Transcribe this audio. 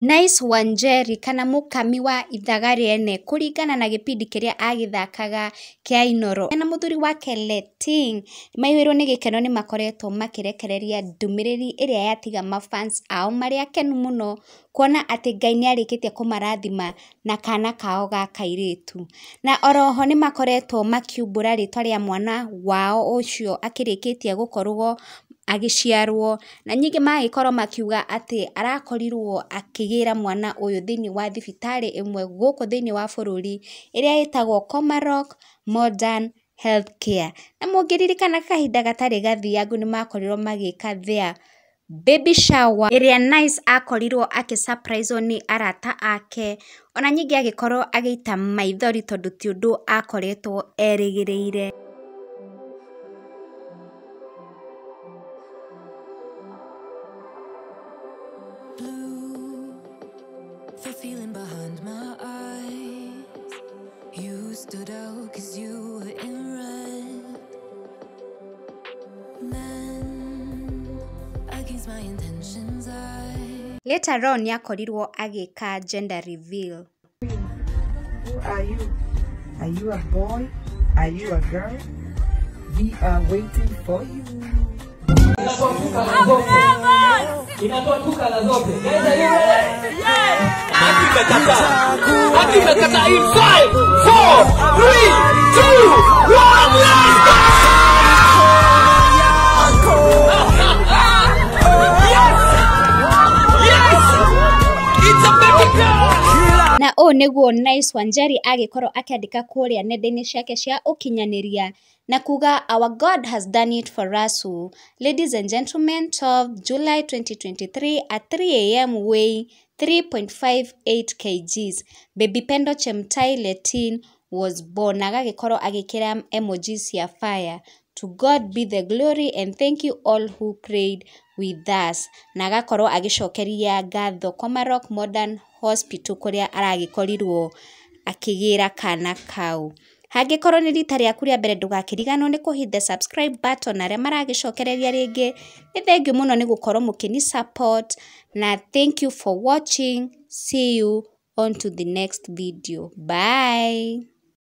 Nice Wanjeri kana mukami wa ithaga riene kuringana na gipindi kiria agithakaga kia Inoro na muthuri wake Letting maihwirwo ni gikeno ni makoretwo makirekereria ndumiriri iria yatiga mafans ao maria kenu muno kuona ati Ngai ni arikitie kumarathima na kana kao ga kairitu na oroho ni makoretwo makiumbura ritwa ria mwana wao ucio akirikitie gukorwo agiciarwo na nyingi magikorwo makiuga ati arakorirwo akigira mwana uyu thini wa thibitari imwe guku thini wa bururi iria itagwo Komarok Modern Healthcare na mungiririkana kahinda gatari gathiangu ni makorirwo magika their baby shower iria Nice akorirwo akisurprise ni arata ake ona nyingi agikorwo agiita maithori tondu ti undu akoretwo erigireire. The feeling behind my eyes, you stood out 'cause you were in red. Men against my intentions, Later on yakorirwo agika gender reveal. Who are you? Are you a boy? Are you a girl? We are waiting for you. Inatoa tuka la zote. Hadi imekata in 5, 4, 3, 2, 1, let's go! Yes! It's a baby girl! Na niguo Nice Wanjeri agikorwo akiandika kuria nenda-ini ciake cia ukinyaniria na kuga our God has done it for us. Ladies and gentlemen, 12 July 2023 at 3 a.m. weighing 3.58 kgs. Baby Pendo Chemtai Letting was born. Agagikorwo agikira emojis ya fire. To God be the glory and thank you all who prayed with us. Na agakorwo agicokeria ngatho Komarok Modern Hospital kuria aragikorirwo akigira kana kau. Hangikorwo ni rita riaku ria mbere ndugakiriganwo ni kuhitha subscribe button aria maragicokereria ringi. Ni thengiũ muno ni gukorwo mukini support na thank you for watching. See you on to the next video. Bye.